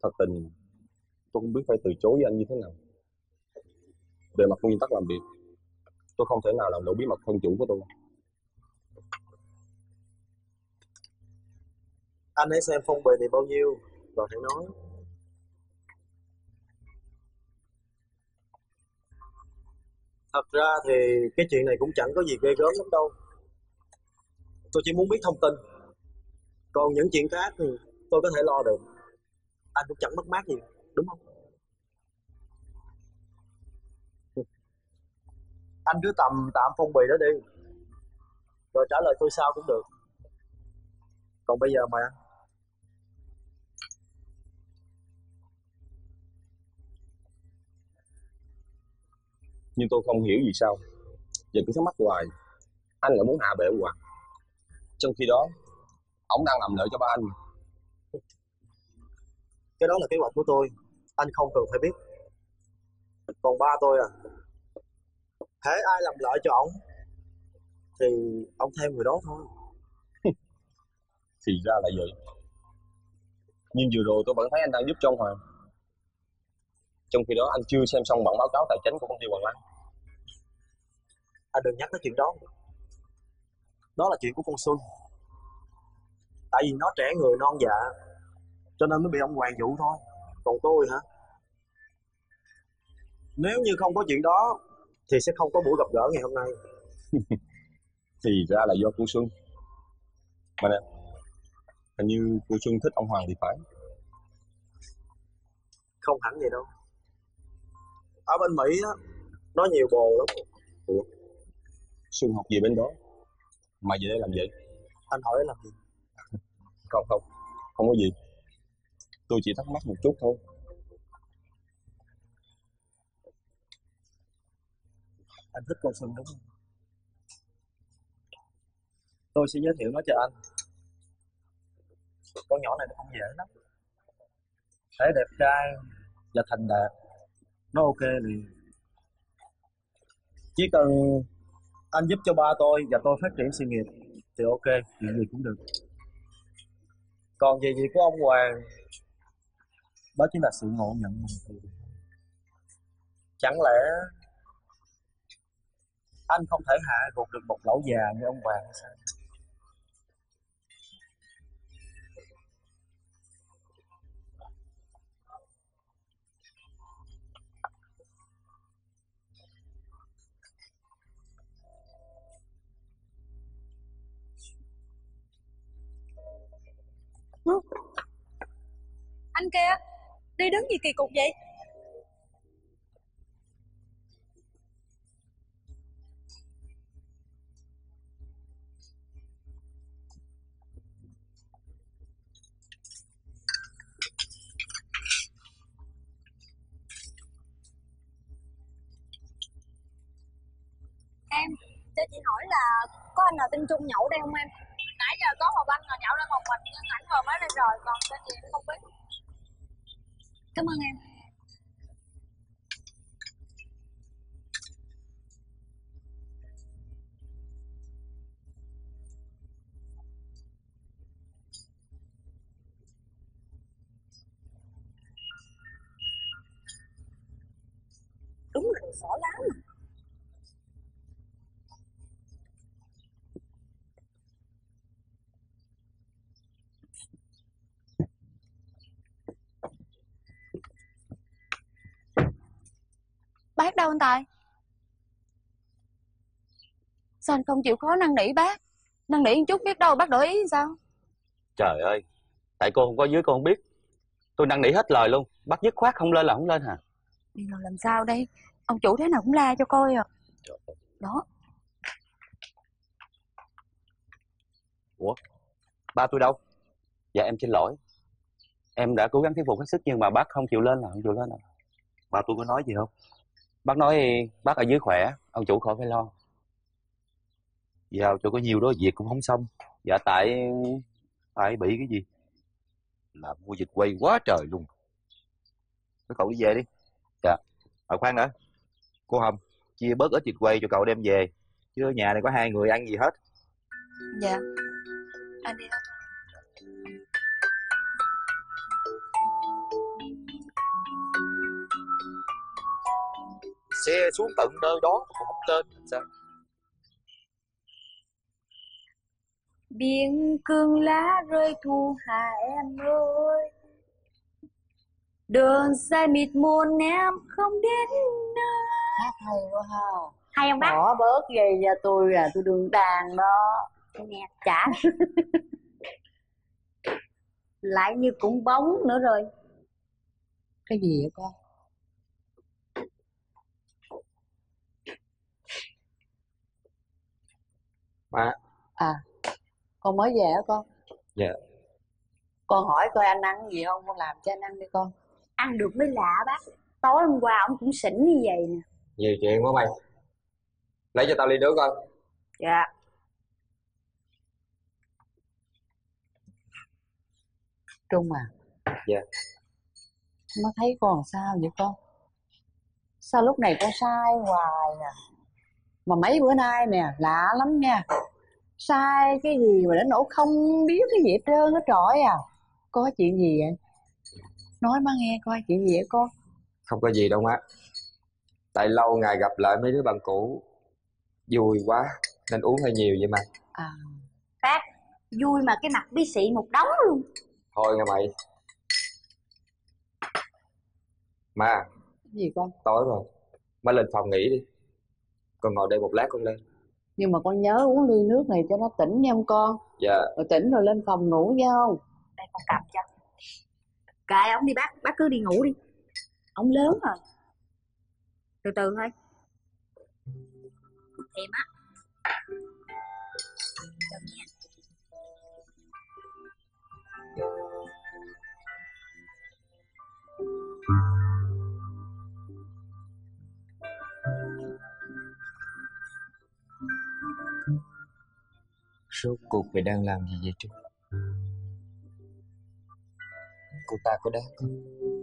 Thật tình tôi không biết phải từ chối với anh như thế nào. Về mặt nguyên tắc làm việc, tôi không thể nào làm lộ bí mật thân chủ của tôi. Anh hãy xem phong bì này bao nhiêu rồi hãy nói. Thật ra thì cái chuyện này cũng chẳng có gì ghê gớm lắm đâu. Tôi chỉ muốn biết thông tin. Còn những chuyện khác thì tôi có thể lo được. Anh cũng chẳng mất mát gì, đúng không? Anh cứ tạm phong bì đó đi, rồi trả lời tôi sau cũng được. Còn bây giờ mời anh. Nhưng tôi không hiểu vì sao giờ cứ thắc mắc hoài, anh lại muốn hạ bệ ông Hoàng, trong khi đó ổng đang làm lợi cho ba anh. Cái đó là kế hoạch của tôi, anh không cần phải biết. Còn ba tôi à, hễ ai làm lợi cho ổng thì ông theo người đó thôi. Thì ra là vậy. Nhưng vừa rồi tôi vẫn thấy anh đang giúp cho ông Hoàng, trong khi đó anh chưa xem xong bản báo cáo tài chính của công ty Hoàng Lan. Anh đừng nhắc tới chuyện đó. Đó là chuyện của con Xuân. Tại vì nó trẻ người non dạ cho nên mới bị ông Hoàng dụ thôi. Còn tôi hả, nếu như không có chuyện đó thì sẽ không có buổi gặp gỡ ngày hôm nay. Thì ra là do cô Xuân. Mà nè, hình như cô Xuân thích ông Hoàng thì phải. Không hẳn vậy đâu. Ở bên Mỹ á, nó nhiều bồ lắm. Ủa, Xuân học gì bên đó mà về đây làm vậy? Anh hỏi làm gì? Không không, không có gì. Tôi chỉ thắc mắc một chút thôi. Anh thích con Xuân đúng không? Tôi sẽ giới thiệu nó cho anh. Con nhỏ này nó không dễ lắm. Thấy đẹp trai và thành đạt, nó ok liền. Chỉ cần anh giúp cho ba tôi và tôi phát triển sự nghiệp thì ok, chuyện gì cũng được. Còn về việc của ông Hoàng, đó chính là sự ngộ nhận mình. Chẳng lẽ anh không thể hạ gục được một lão già như ông Hoàng hay sao? Anh kia, đi đứng gì kỳ cục vậy? Em, cho chị hỏi là có anh nào tên Trung nhậu đây không em? Nãy giờ có một anh nào nhậu lên một mình nhưng ảnh vừa mới lên rồi, còn tên gì em không biết. Cảm ơn em. Đúng là đồ xỏ lá mà. Bác đâu anh Tài? Sao anh không chịu khó năn nỉ bác? Năn nỉ một chút biết đâu bác đổi ý sao? Trời ơi, tại cô không có dưới cô không biết. Tôi năn nỉ hết lời luôn, bắt dứt khoát không lên là không lên hả? Bây giờ làm sao đây? Ông chủ thế nào cũng la cho coi à. Đó. Ủa, ba tôi đâu? Dạ em xin lỗi. Em đã cố gắng thuyết phục hết sức nhưng mà bác không chịu lên là không chịu lên à. Ba tôi có nói gì không? Bác nói bác ở dưới khỏe, ông chủ khỏi phải lo. Giao cho có nhiều đó việc cũng không xong. Dạ tại Phải bị cái gì? Làm mua dịch quay quá trời luôn. Mấy cậu đi về đi. Dạ. Khoan đã. Cô Hồng, chia bớt ít dịch quay cho cậu đem về. Chứ ở nhà này có hai người ăn gì hết. Dạ. Anh đi đâu? xe xuống tận nơi đó còn không lên sao? Biển cương lá rơi thu hà em ơi, đường dài mịt mùng em không đến nơi. Hát hay quá ha. Hay không bác? Bỏ bớt về cho tôi là tôi đường đàn đó. Nghe chả lại như cũng bóng nữa rồi. Cái gì vậy con? Má. À, con mới về hả con? Dạ. Con hỏi coi anh ăn gì không, con làm cho anh ăn đi con. Ăn được mới lạ bác. Tối hôm qua ông cũng xỉn như vậy nè. Nhiều chuyện quá mày. Lấy cho tao ly nước coi. Dạ. Trung à? Dạ. Má thấy con sao vậy con? Sao lúc này con sai hoài nè. Mà mấy bữa nay nè, lạ lắm nha. Sai cái gì mà đến nỗi không biết cái gì hết trơn hết trọi à. Có chuyện gì vậy? Nói má nghe coi chuyện gì vậy con? Không có gì đâu má. Tại lâu ngày gặp lại mấy đứa bạn cũ, vui quá nên uống hơi nhiều vậy mà. À. Bác, vui mà cái mặt bí xị một đống luôn. Thôi nghe mày. Má. Cái gì con? Tối rồi, má lên phòng nghỉ đi. Con ngồi đây một lát con lên. Nhưng mà con nhớ uống ly nước này cho nó tỉnh nha con. Dạ. Rồi tỉnh rồi lên phòng ngủ nha không? Đây con cầm cho. Kệ ông đi bác cứ đi ngủ đi. Ông lớn rồi. Từ từ thôi. Thèm á. Được nha. Rốt cuộc mày đang làm gì vậy Trúc? Cô ta có đáng không?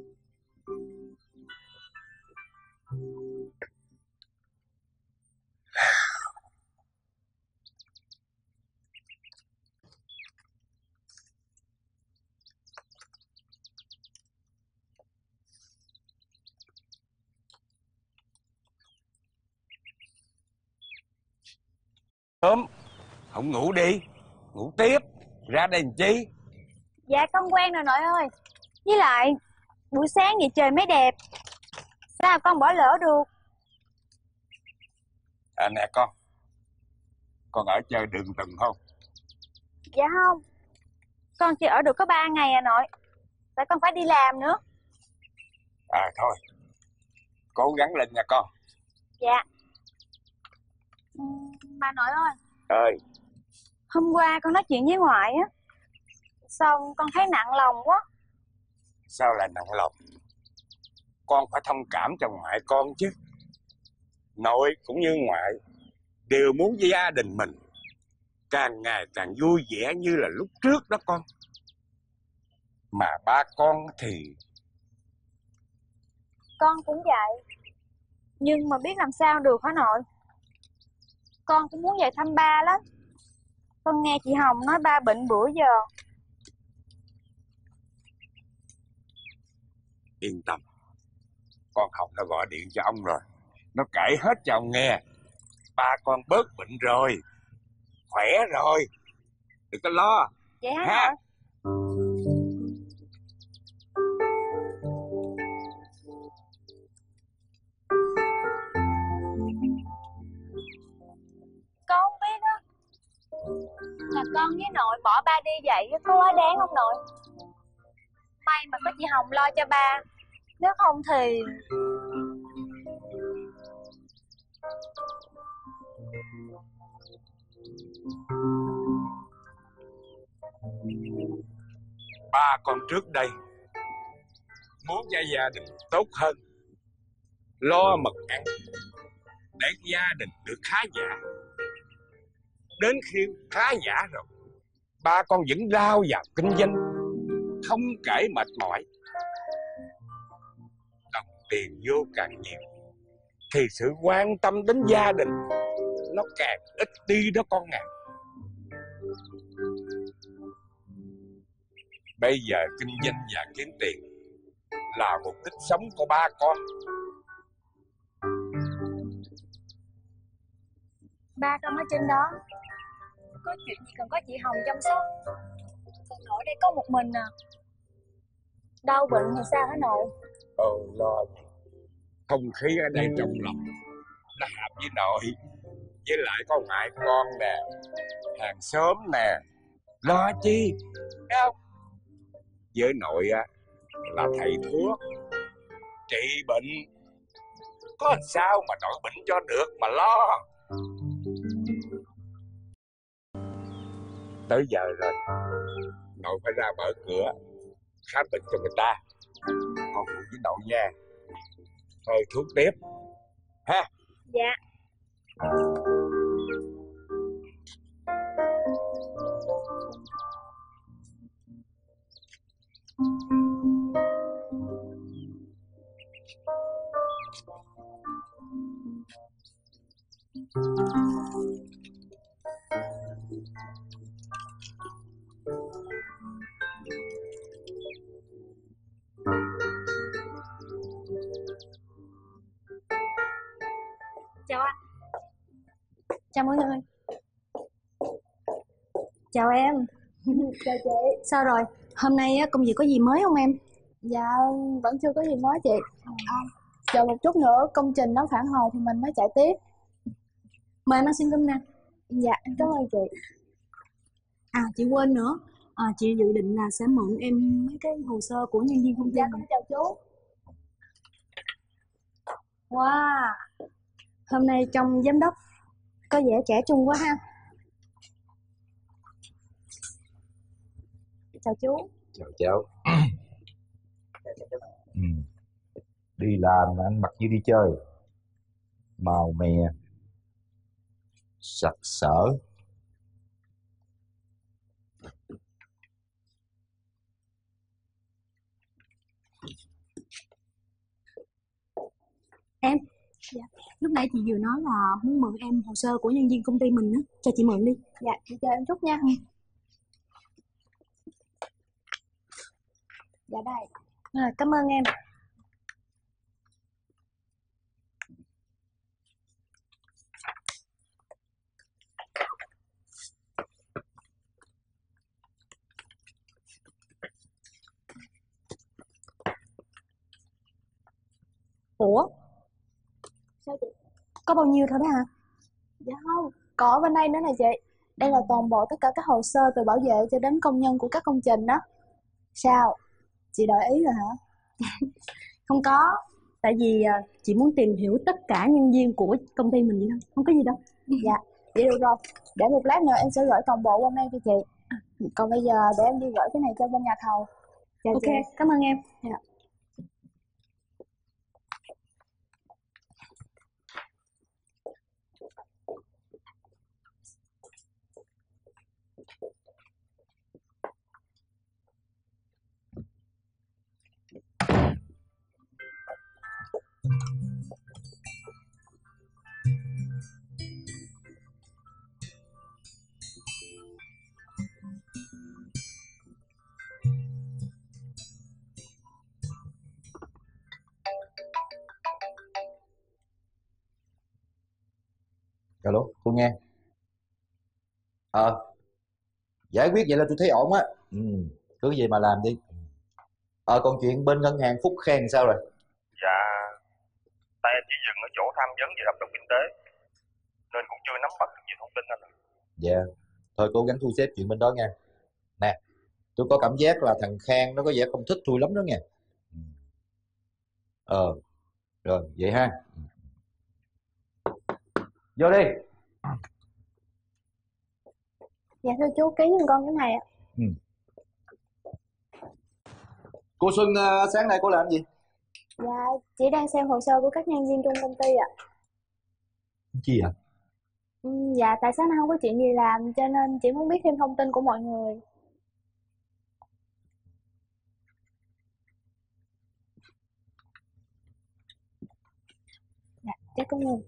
Sớm, không ngủ đi, ngủ tiếp, ra đây làm chi? Dạ con quen rồi nội ơi. Với lại buổi sáng vậy trời mới đẹp, sao con bỏ lỡ được? À nè con ở chơi đường từng không? Dạ không, con chỉ ở được có 3 ngày à nội. Tại con phải đi làm nữa. À thôi, cố gắng lên nha con. Dạ. Bà nội ơi. Ơi. Hôm qua con nói chuyện với ngoại á, xong con thấy nặng lòng quá. Sao lại nặng lòng? Con phải thông cảm cho ngoại con chứ. Nội cũng như ngoại đều muốn gia đình mình càng ngày càng vui vẻ như là lúc trước đó con. Mà ba con thì... Con cũng vậy. Nhưng mà biết làm sao được hả nội? Con cũng muốn về thăm ba lắm. Con nghe chị Hồng nói ba bệnh bữa giờ. Yên tâm, con Hồng nó gọi điện cho ông rồi. Nó kể hết cho ông nghe. Ba con bớt bệnh rồi, khỏe rồi, đừng có lo. Vậy hả Ha. nội? Con không biết á, là con với nội bỏ ba đi vậy có quá đáng không nội? May mà có chị Hồng lo cho ba, nếu không thì... Ba con trước đây muốn cho gia đình tốt hơn, lo mật ăn để gia đình được khá giả. Đến khi khá giả rồi, ba con vẫn lao vào kinh doanh, không kể mệt mỏi. Đồng tiền vô càng nhiều thì sự quan tâm đến gia đình nó càng ít đi đó con à. Bây giờ kinh doanh và kiếm tiền là mục đích sống của ba con. Ba con ở trên đó. Có chuyện gì cần có chị Hồng chăm sóc. Còn nội đây có một mình à. Đau bệnh thì sao hả nội? Lo không khí ở đây trong lòng nó hợp với nội, với lại có ngoại con nè, hàng xóm nè, lo chi, thấy không? Với nội á là thầy thuốc trị bệnh, có làm sao mà nội bệnh cho được mà lo. Tới giờ rồi, nội phải ra mở cửa khám bệnh cho người ta. Con phụ với nội nha, thôi thuốc tiếp ha. Dạ. Chào anh. Chào mọi người. Chào em. Chào chị. Sao rồi? Hôm nay công việc có gì mới không em? Dạ vẫn chưa có gì mới chị. Chờ một chút nữa công trình nó phản hồi thì mình mới chạy tiếp. Mời em ăn xin cơm nè. Dạ em cảm ơn chị. À chị quên nữa. Chị dự định là sẽ mượn em mấy cái hồ sơ của nhân viên công ty. Dạ con chào chú. Wow, hôm nay trông giám đốc có vẻ trẻ trung quá ha. Chào chú. Chào cháu. Đi làm mà ăn mặc như đi chơi, màu mè, sặc sỡ. Em, dạ. Lúc nãy chị vừa nói là muốn mượn em hồ sơ của nhân viên công ty mình á, cho chị mượn đi. Dạ chị chờ em chút nha. Dạ đây. Cảm ơn em. Ủa? Sao chị? Có bao nhiêu thôi đó hả? Dạ không, còn ở bên đây nữa này chị. Đây là toàn bộ tất cả các hồ sơ từ bảo vệ cho đến công nhân của các công trình đó. Sao? Chị đợi ý rồi hả? Không có. Tại vì chị muốn tìm hiểu tất cả nhân viên của công ty mình vậy thôi. Không có gì đâu. Dạ, vậy được rồi. Để một lát nữa em sẽ gửi toàn bộ qua mail cho chị. Còn bây giờ để em đi gửi cái này cho bên nhà thầu. Chào Ok, chị. cảm ơn em. Dạ. Alo, tôi nghe. Giải quyết vậy là tôi thấy ổn á. Cứ vậy mà làm đi. Còn chuyện bên ngân hàng Phúc Khang sao rồi? Dạ, tại em chỉ dừng ở chỗ tham vấn về hợp đồng kinh tế, nên cũng chưa nắm bắt được nhiều thông tin anh ạ. Dạ, thôi cố gắng thu xếp chuyện bên đó nha. Nè, tôi có cảm giác là thằng Khang nó có vẻ không thích tôi lắm đó nha. Rồi, vậy ha. Vô đi. Dạ thưa chú, ký giùm con cái này ạ. Cô Xuân sáng nay cô làm gì? Dạ, chị đang xem hồ sơ của các nhân viên trong công ty ạ. Chi ạ? Dạ, tại sáng nay không có chuyện gì làm cho nên chị muốn biết thêm thông tin của mọi người. Dạ, chắc cảm ơn.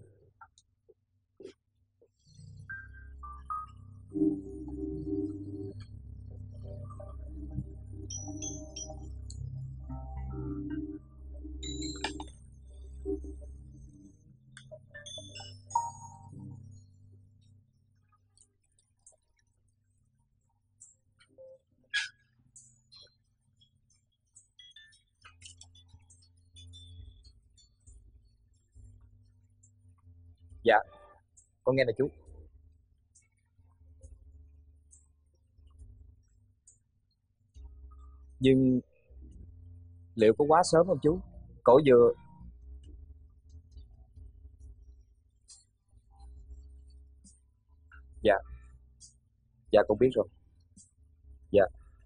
Dạ, con nghe nè chú. Nhưng liệu có quá sớm không chú? Cổ vừa... Dạ, dạ con biết rồi. Dạ.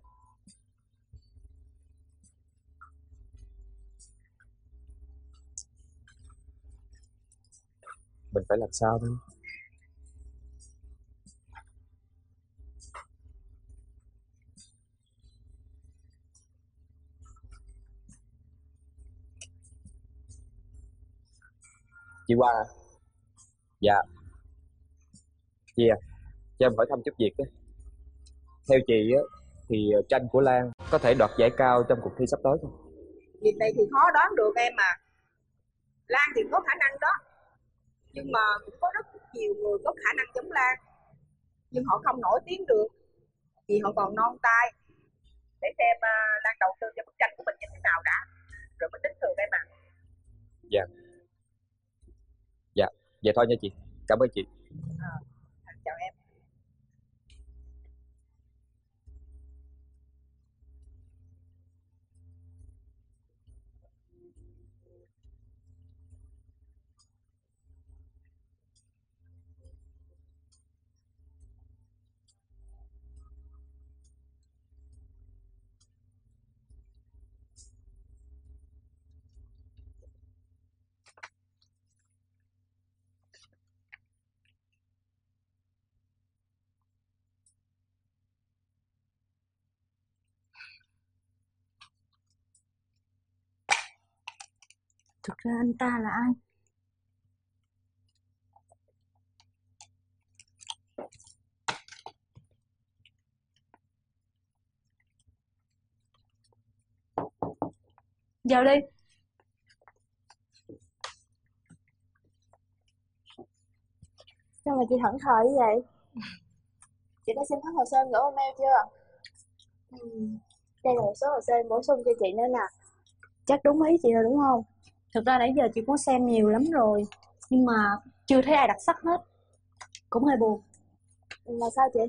Mình phải làm sao thôi. Chị Hoa à? Dạ. Chị à, cho em hỏi thăm chút việc á. Theo chị á, thì tranh của Lan có thể đoạt giải cao trong cuộc thi sắp tới không? Việc này thì khó đoán được em à. Lan thì có khả năng đó, nhưng mà cũng có rất nhiều người có khả năng giống Lan, nhưng họ không nổi tiếng được vì họ còn non tay. Để xem Lan đầu tư cho bức tranh của mình như thế nào đã, rồi mình tính thường em à. Dạ. Dạ, vậy thôi nha chị. Cảm ơn chị. Chào em. Thực ra anh ta là ai? Vào đi. Sao mà chị thẫn thờ như vậy? Chị đã xem hết hồ sơ gửi email chưa? Đây là một số hồ sơ em bổ sung cho chị nữa nè. Chắc đúng ý chị rồi đúng không? Thực ra nãy giờ chị cũng xem nhiều lắm rồi, nhưng mà chưa thấy ai đặc sắc hết. Cũng hơi buồn. Là sao chị?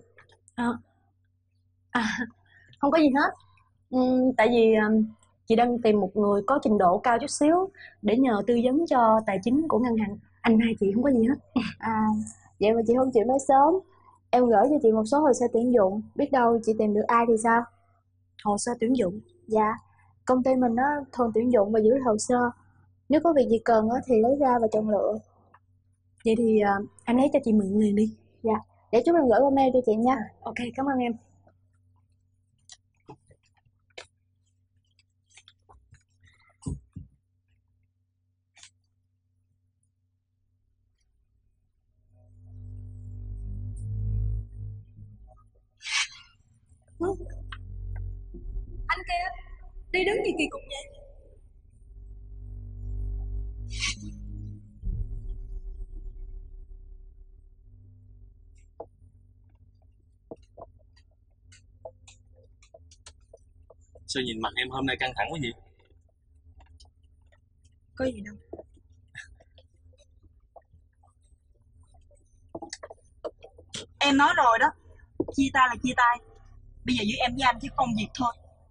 Không có gì hết. Tại vì chị đang tìm một người có trình độ cao chút xíu để nhờ tư vấn cho tài chính của ngân hàng. Anh hai chị không có gì hết. Vậy mà chị không chịu nói sớm. Em gửi cho chị một số hồ sơ tuyển dụng, biết đâu chị tìm được ai thì sao? Hồ sơ tuyển dụng? Dạ, công ty mình thường tuyển dụng và giữ hồ sơ. Nếu có việc gì cần thì lấy ra và chọn lựa. Vậy thì anh lấy cho chị mượn liền đi. Dạ, để chúng em gửi qua mail cho chị nha. Ok, cảm ơn em. Anh kia, đi đứng gì kỳ cục vậy? Sao nhìn mặt em hôm nay căng thẳng quá vậy? Có gì đâu. Em nói rồi đó, chia tay là chia tay. Bây giờ giữa em với anh chỉ công việc thôi.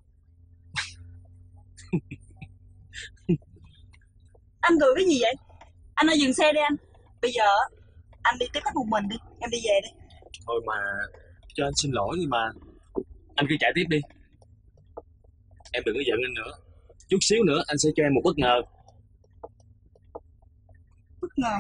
Anh cười cái gì vậy? Anh ơi dừng xe đi anh. Bây giờ anh đi tiếp khách một mình đi, em đi về đi. Thôi mà, cho anh xin lỗi đi mà. Anh cứ chạy tiếp đi. Em đừng có giận anh nữa. Chút xíu nữa anh sẽ cho em một bất ngờ. Bất ngờ?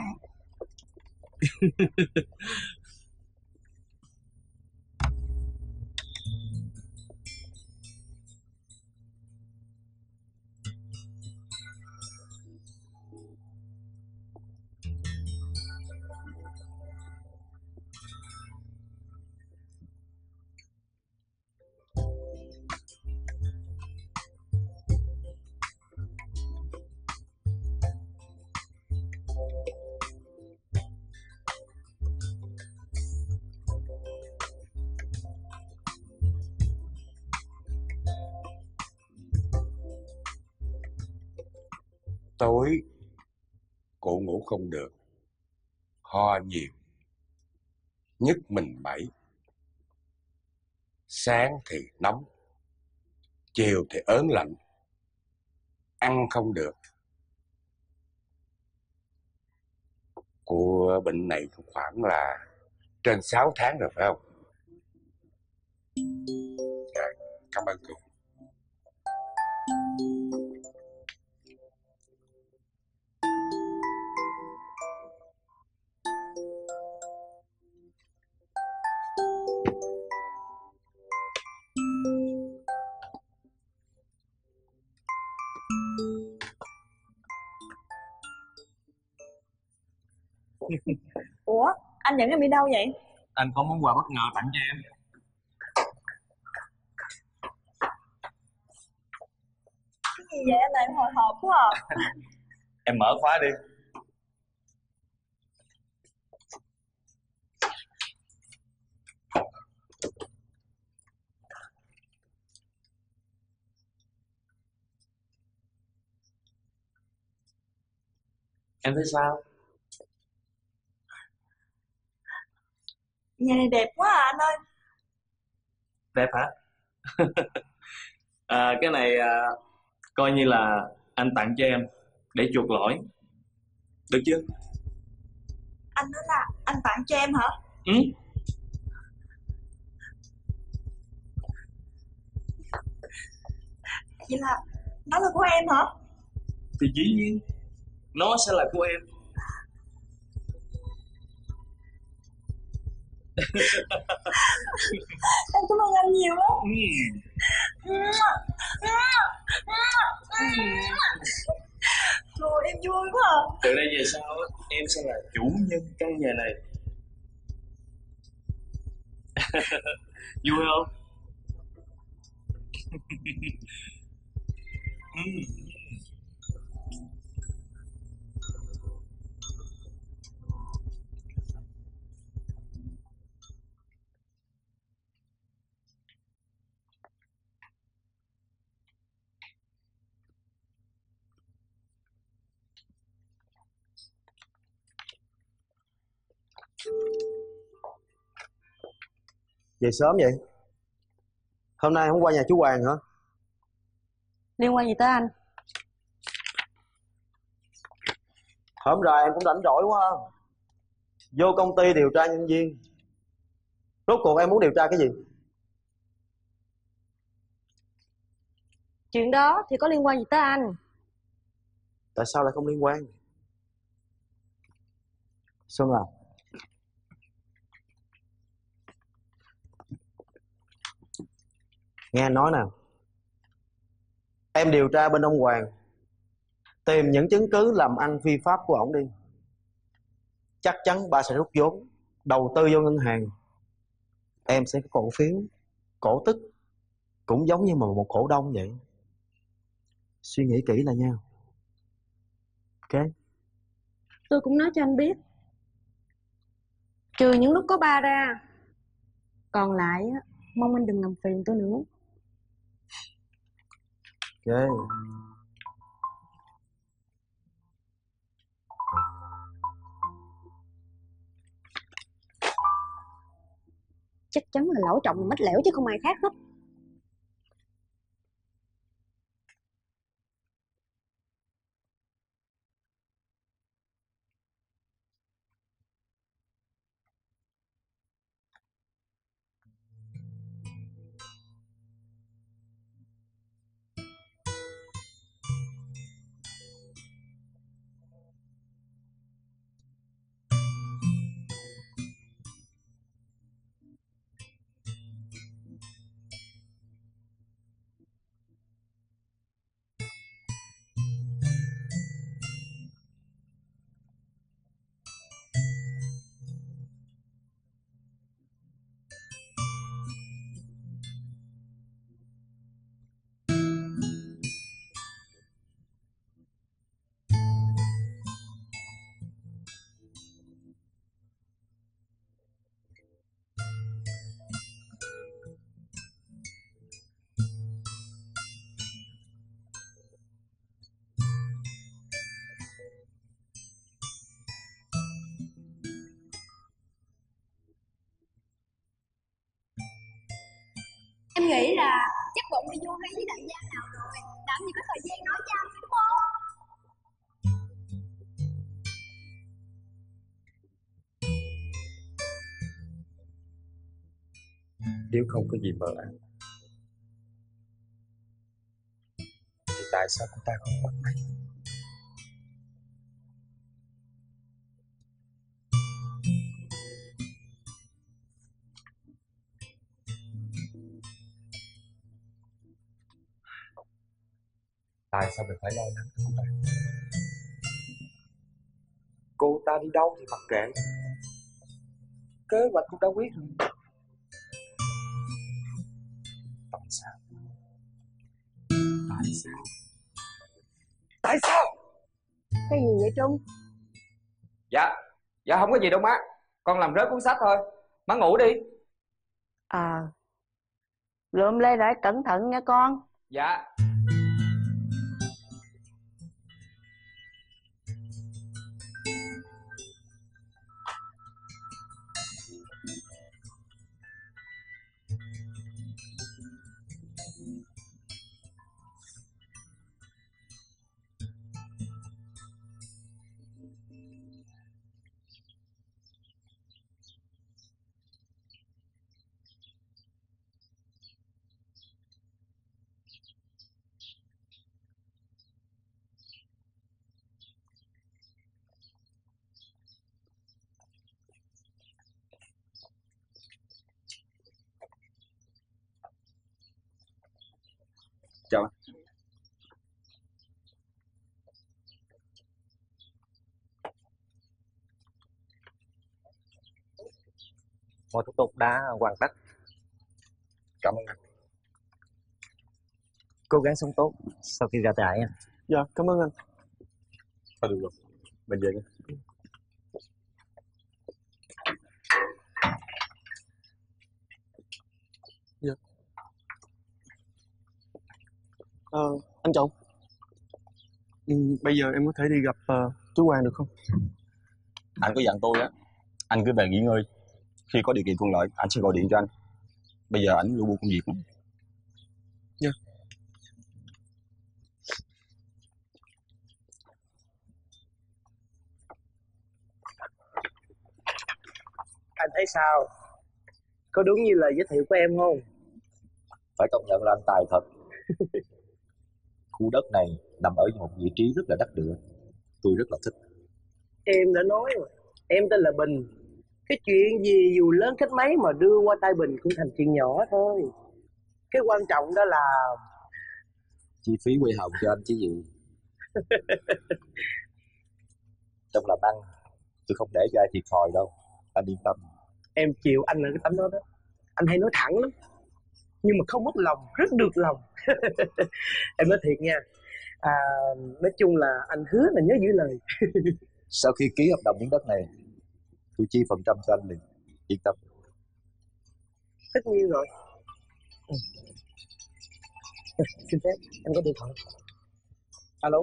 Tối cô ngủ không được, Ho nhiều, nhức mình mẩy, sáng thì nóng, chiều thì ớn lạnh, ăn không được. Của bệnh này khoảng là trên 6 tháng rồi phải không? Dạ, cảm ơn cô. Ủa, anh dẫn em đi đâu vậy? Anh có món quà bất ngờ tặng cho em. Cái gì vậy? Anh lại hồi hộp quá à. Em mở khóa đi. Em thấy sao? Nhà này đẹp quá à anh ơi. Đẹp hả? Cái này coi như là anh tặng cho em để chuộc lỗi. Được chưa? Anh nói là anh tặng cho em hả? Ừ. Vậy là nó là của em hả? Thì dĩ nhiên nó sẽ là của em. Em cảm ơn anh nhiều lắm. Rồi em vui quá à. Từ đây về sau em sẽ là chủ nhân căn nhà này. Vui không? Về sớm vậy? Hôm nay không qua nhà chú Hoàng hả? Liên quan gì tới anh? Hôm rồi em cũng rảnh rỗi quá. Vô công ty điều tra nhân viên. Rốt cuộc em muốn điều tra cái gì? Chuyện đó thì có liên quan gì tới anh? Tại sao lại không liên quan? Xuân à, nghe anh nói nè. Em điều tra bên ông Hoàng, tìm những chứng cứ làm ăn phi pháp của ổng đi. Chắc chắn ba sẽ rút vốn đầu tư vô ngân hàng. Em sẽ có cổ phiếu, cổ tức, cũng giống như một cổ đông vậy. Suy nghĩ kỹ là nha. Ok. Tôi cũng nói cho anh biết. Trừ những lúc có ba ra, còn lại á, mong anh đừng làm phiền tôi nữa. Ok. Chắc chắn là lão Trọng là mách lẻo chứ không ai khác hết. Em nghĩ là chắc bụng đi du hí với đại gia nào rồi, làm gì có thời gian nói với anh đúng không? Nếu không có gì mờ ám thì tại sao cô ta không bắt máy? Tại sao mình phải lo lắng cho cô ta? Cô ta đi đâu thì mặc kệ, kế hoạch cũng đã quyết rồi. Tại sao? Tại sao? Tại sao? Cái gì vậy Trung? Dạ không có gì đâu má. Con làm rớt cuốn sách thôi. Má ngủ đi. Lượm lê lại cẩn thận nha con. Dạ. Chào. Mọi thủ tục đã hoàn tất. Cảm ơn anh. Cố gắng sống tốt sau khi ra trại anh. Dạ, cảm ơn anh. Thôi được rồi, mình về nha. Dạ. Anh Trọng, bây giờ em có thể đi gặp chú Hoàng được không? Anh có dặn tôi á, anh cứ về nghỉ ngơi. Khi có điều kiện thuận lợi, anh sẽ gọi điện cho anh. Bây giờ anh lu bu công việc lắm. Dạ. Anh thấy sao? Có đúng như lời giới thiệu của em không? Phải công nhận là anh tài thật. Khu đất này nằm ở một vị trí rất là đắc địa, tôi rất là thích. Em đã nói rồi, em tên là Bình. Cái chuyện gì dù lớn cách mấy mà đưa qua tay Bình cũng thành chuyện nhỏ thôi. Cái quan trọng đó là Chi phí quay hồng cho anh chứ gì. Trong làm ăn tôi không để cho ai thiệt thòi đâu, anh yên tâm. em chịu anh là cái tấm đó đó. Anh hay nói thẳng lắm, nhưng mà không mất lòng, rất được lòng. Em nói thiệt nha. Nói chung là anh hứa là nhớ giữ lời. Sau khi ký hợp đồng miếng đất này, tôi chi phần trăm cho anh liền, yên tâm. Tất nhiên rồi. Xin phép, anh có điện thoại. Alo.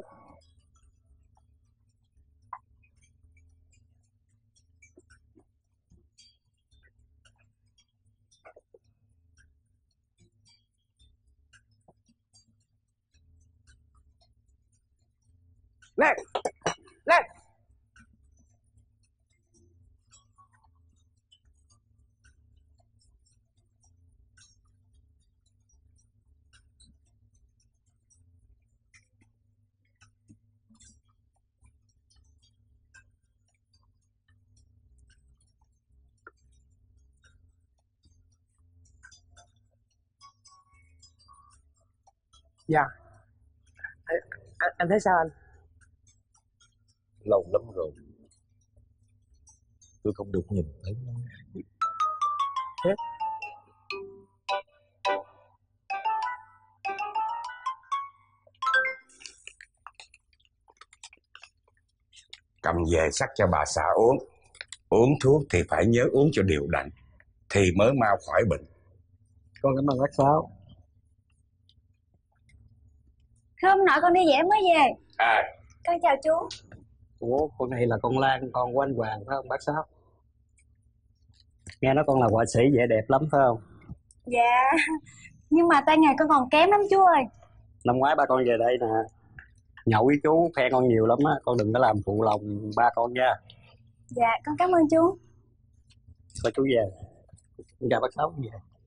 Lên! Lên! Dạ. Anh thấy sao anh? Lâu lắm rồi tôi không được nhìn thấy nó. Thế Cầm về sắc cho bà xã uống. Uống thuốc thì phải nhớ uống cho đều đặn, thì mới mau khỏi bệnh. con cảm ơn bác Sáu. Hôm nọ con đi vẽ mới về. Con chào chú. Ủa, con này là con Lan, con của anh Hoàng phải không bác Sáu? Nghe nói con là họa sĩ vẽ đẹp lắm phải không? Dạ. Nhưng mà tay nghề con còn kém lắm chú ơi. Năm ngoái ba con về đây nè, nhậu với chú khen con nhiều lắm á, con đừng có làm phụ lòng ba con nha. Dạ con cảm ơn chú. Thôi chú về, con chào bác Sáu về.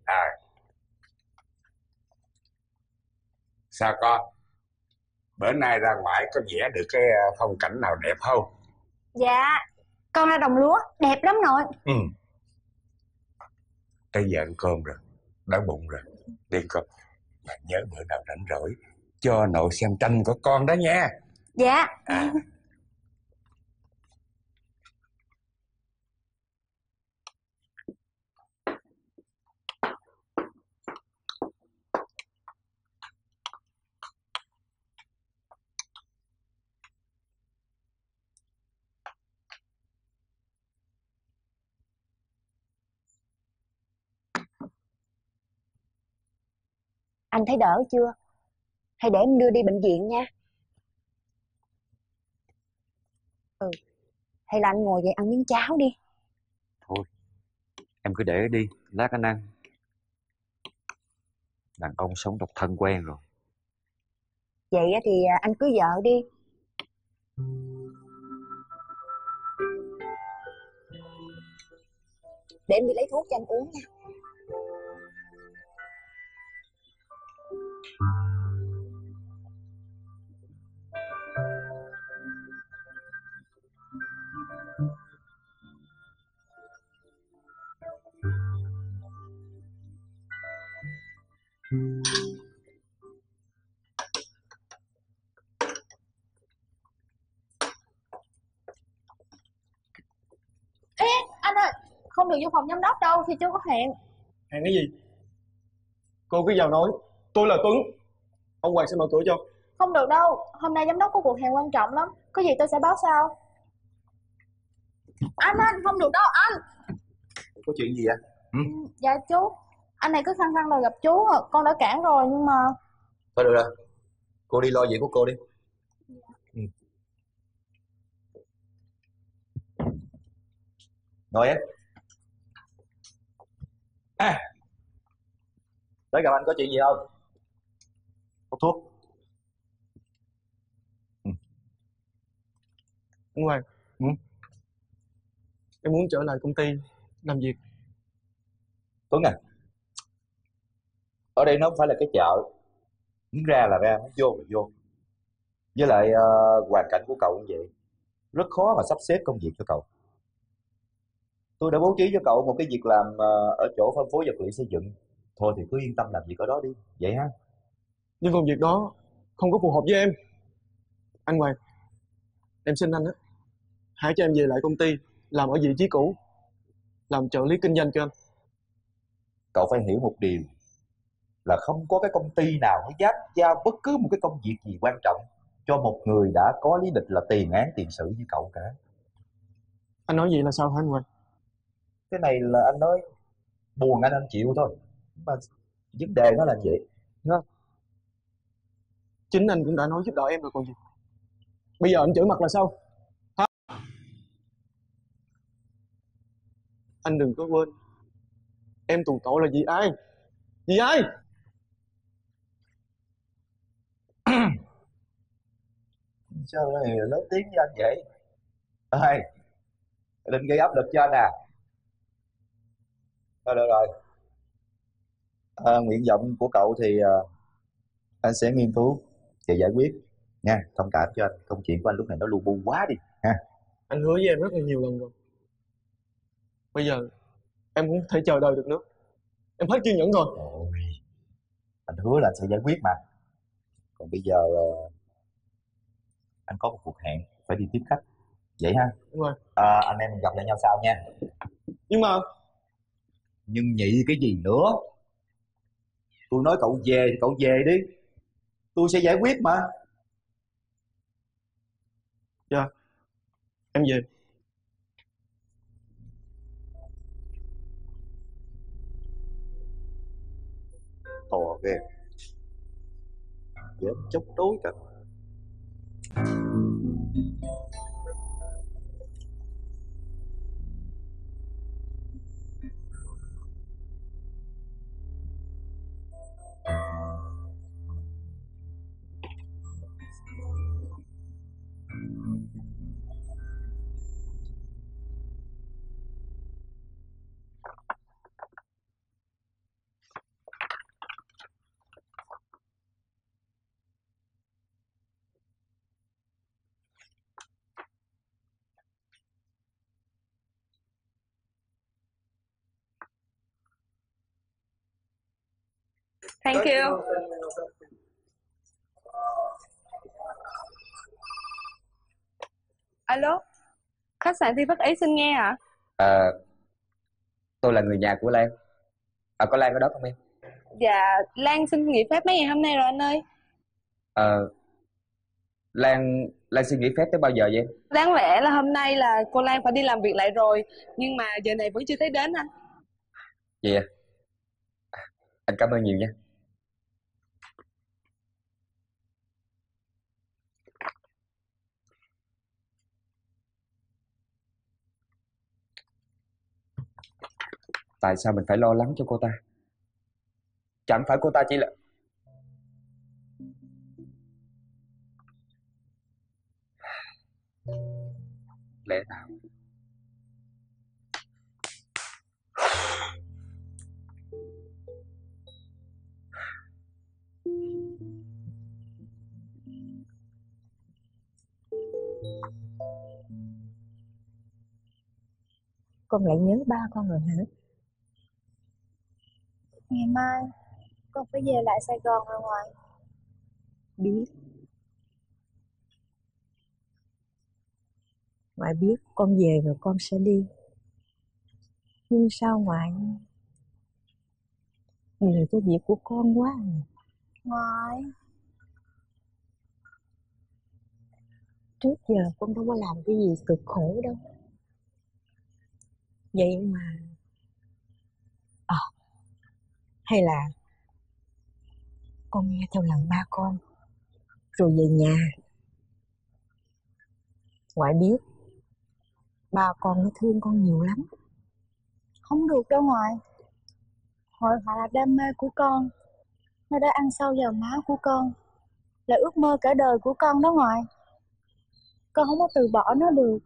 Sao con? Bữa nay ra ngoài có vẽ được cái phong cảnh nào đẹp không? Dạ con ra đồng lúa đẹp lắm nội. Ừ. Tới giờ ăn cơm rồi, đói bụng rồi. Đi con. Mà nhớ bữa nào rảnh rỗi cho nội xem tranh của con đó nha. Dạ. Anh thấy đỡ chưa? Hay để em đưa đi bệnh viện nha. Hay là anh ngồi dậy ăn miếng cháo đi. Thôi em cứ để đi, lát anh ăn. Đàn ông sống độc thân quen rồi. Vậy thì anh cưới vợ đi. Để em đi lấy thuốc cho anh uống nha. Ê anh ơi, không được vô phòng giám đốc đâu, khi chưa có hẹn. Hẹn cái gì? Cô cứ vào nói tôi là Tuấn, ông Hoàng sẽ mở cửa cho. Không được đâu, hôm nay giám đốc có cuộc hẹn quan trọng lắm. Có gì tôi sẽ báo sau. Anh không được đâu anh. Có chuyện gì vậy? Dạ chú, anh này cứ khăng khăng đòi gặp chú. Con đã cản rồi nhưng mà... Thôi được rồi, cô đi lo việc của cô đi. Ngồi em. Tới gặp anh có chuyện gì không? Hút thuốc. Anh Hoàng, em muốn trở lại công ty làm việc. Tuấn à, ở đây nó không phải là cái chợ, muốn ra là ra, muốn vô là vô. Với lại hoàn cảnh của cậu như vậy, rất khó mà sắp xếp công việc cho cậu. Tôi đã bố trí cho cậu một cái việc làm ở chỗ phân phối vật liệu xây dựng. Thôi thì cứ yên tâm làm việc ở đó đi, vậy ha. Nhưng công việc đó không có phù hợp với em. Anh Hoàng, em xin anh á, hãy cho em về lại công ty làm ở vị trí cũ, làm trợ lý kinh doanh cho anh. Cậu phải hiểu một điều là không có cái công ty nào nó dám giao bất cứ một cái công việc gì quan trọng cho một người đã có lý lịch là tiền án tiền sử như cậu cả. Anh nói vậy là sao hả anh Hoàng? Cái này là anh nói buồn anh chịu thôi, mà vấn đề nó là vậy, đúng không? Chính anh cũng đã nói giúp đỡ em rồi còn gì. Bây giờ anh chửi mặt là sao hả? Anh đừng có quên, em tù tội là vì ai? Vì ai? Sao lại lớn tiếng với anh vậy? Ê, đừng gây áp lực cho anh à. Thôi được rồi, nguyện vọng của cậu thì anh sẽ nghiên cứu và giải quyết nha. Thông cảm cho anh, công chuyện của anh lúc này nó lu bu quá đi ha. Anh hứa với em rất là nhiều lần rồi. Bây giờ em cũng không thể chờ đợi được nữa, em hết kiên nhẫn rồi. Ôi, anh hứa là anh sẽ giải quyết mà. Còn bây giờ anh có một cuộc hẹn phải đi tiếp khách, vậy ha. Đúng rồi. Anh em mình gặp lại nhau sau nha. Nhưng nhị cái gì nữa? Tôi nói cậu về thì cậu về đi, tôi sẽ giải quyết mà. Dạ, em về. To ghê, dám chống đối cả. Thank you. Alo, khách sạn Thi Bất Ý xin nghe ạ. Tôi là người nhà của Lan. Có Lan ở đó không em? Dạ, Lan xin nghỉ phép mấy ngày hôm nay rồi anh ơi. Lan xin nghỉ phép tới bao giờ vậy em? Đáng lẽ là hôm nay là cô Lan phải đi làm việc lại rồi, nhưng mà giờ này vẫn chưa thấy đến anh. Vậy à? Anh cảm ơn nhiều nha. Tại sao mình phải lo lắng cho cô ta? Chẳng phải cô ta chỉ là... Lẽ nào... Con lại nhớ ba con rồi hả? Ngày mai con phải về lại Sài Gòn rồi ngoại. Biết. Ngoại biết con về rồi con sẽ đi. Nhưng sao ngoại nhiều cho việc của con quá à. Ngoại, Trước giờ con đâu có làm cái gì cực khổ đâu. Vậy mà hay là con nghe theo lời ba con rồi về nhà. Ngoại biết ba con nó thương con nhiều lắm. không được đâu ngoại. Hội họa là đam mê của con. Nó đã ăn sâu vào máu của con. Là ước mơ cả đời của con đó ngoại. Con không có từ bỏ nó được.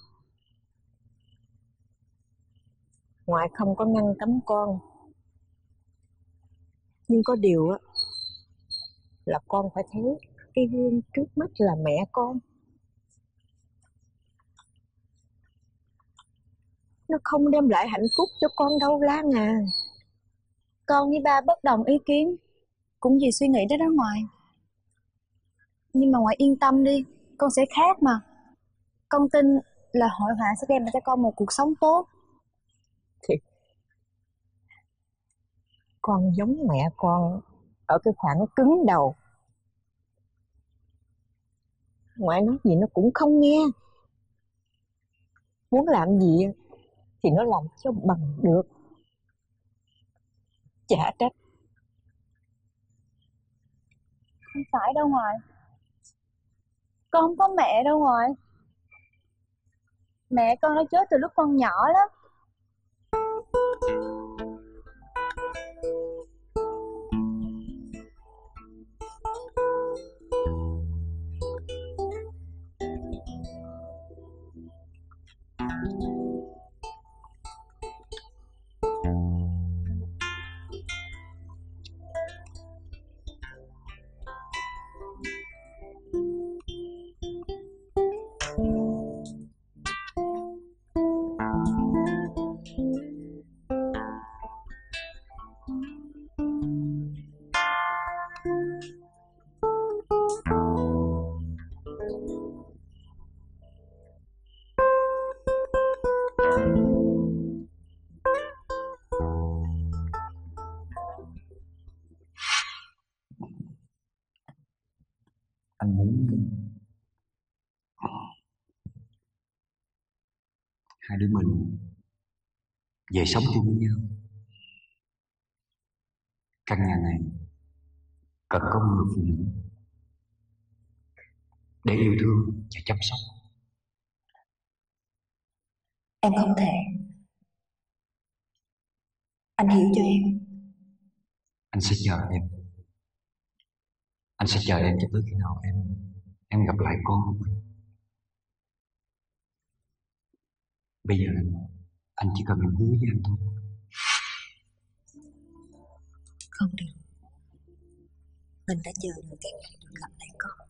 Ngoại không có ngăn cấm con. Nhưng có điều á là con phải thấy cái gương trước mắt là mẹ con. Nó không đem lại hạnh phúc cho con đâu Lan à. Con với ba bất đồng ý kiến, cũng vì suy nghĩ đó đó ngoại. Nhưng mà ngoại yên tâm đi, con sẽ khác mà. Con tin là hội họa sẽ đem lại cho con một cuộc sống tốt. Thì con giống mẹ con ở cái khoảng cứng đầu. Ngoại nói gì nó cũng không nghe. Muốn làm gì thì nó làm cho bằng được. Chả trách. Không phải đâu ngoại. Con không có mẹ đâu ngoại. Mẹ con đã chết từ lúc con nhỏ lắm. Anh muốn hai đứa mình về sống chung với nhau. Căn nhà này cần có một người phụ nữ để yêu thương và chăm sóc. Em không thể. Anh hiểu cho em. Anh sẽ chờ em. Anh sẽ chờ em cho tới khi nào em gặp lại con của mình. Bây giờ anh chỉ cần em hứa với anh thôi. Không được. Mình đã chờ được cái ngày được gặp lại con.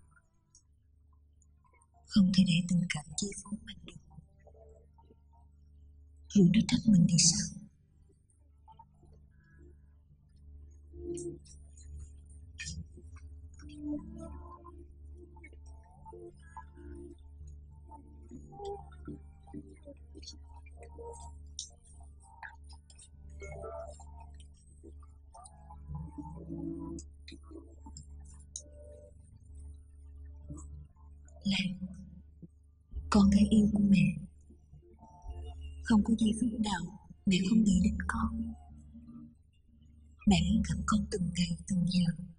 Không thể để tình cảm chi phối mình được. Dù nó trách mình thì sao? Con gái yêu của mẹ, không có giây phút nào mẹ không nghĩ đến con. Mẹ muốn gặp con từng ngày từng giờ.